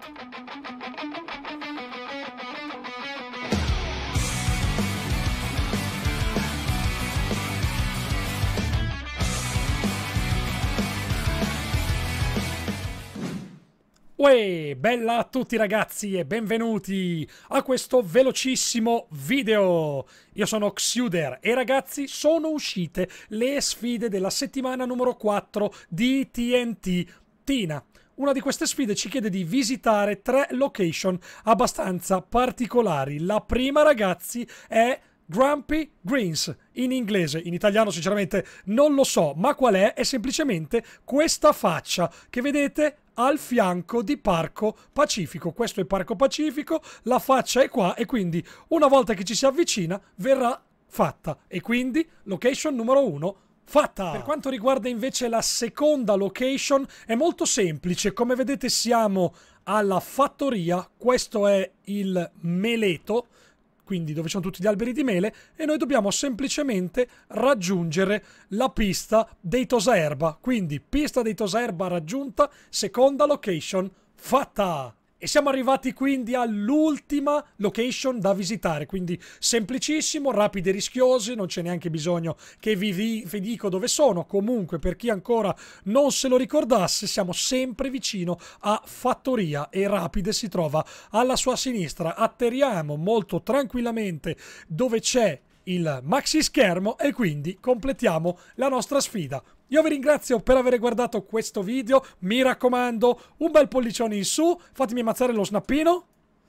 Uè, bella a tutti ragazzi e benvenuti a questo velocissimo video. Io sono Xuder e ragazzi sono uscite le sfide della settimana numero 4 di TNT Tina. Una di queste sfide ci chiede di visitare 3 location abbastanza particolari. La prima ragazzi è Grumpy Greens, in inglese, in italiano sinceramente non lo so, ma qual è? È semplicemente questa faccia che vedete al fianco di Parco Pacifico. Questo è Parco Pacifico, la faccia è qua e quindi una volta che ci si avvicina verrà fatta. E quindi location numero 1 fatta! Per quanto riguarda invece la seconda location è molto semplice, come vedete siamo alla fattoria, questo è il meleto, quindi dove sono tutti gli alberi di mele, e noi dobbiamo semplicemente raggiungere la pista dei Tosaerba. Quindi pista dei Tosaerba raggiunta, seconda location fatta! E siamo arrivati quindi all'ultima location da visitare, quindi semplicissimo, rapidi e rischiosi, non c'è neanche bisogno che vi dico dove sono. Comunque, per chi ancora non se lo ricordasse, siamo sempre vicino a Fattoria e Rapide si trova alla sua sinistra. Atterriamo molto tranquillamente dove c'è il maxi schermo e quindi completiamo la nostra sfida. Io vi ringrazio per aver guardato questo video, mi raccomando un bel pollicione in su, fatemi ammazzare lo snappino.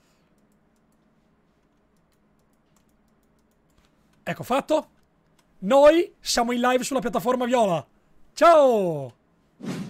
Ecco fatto. Noi siamo in live sulla piattaforma viola. Ciao!